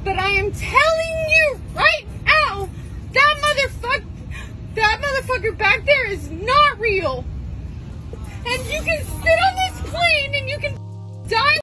But I am telling you right now, that motherfucker back there is not real. And you can sit on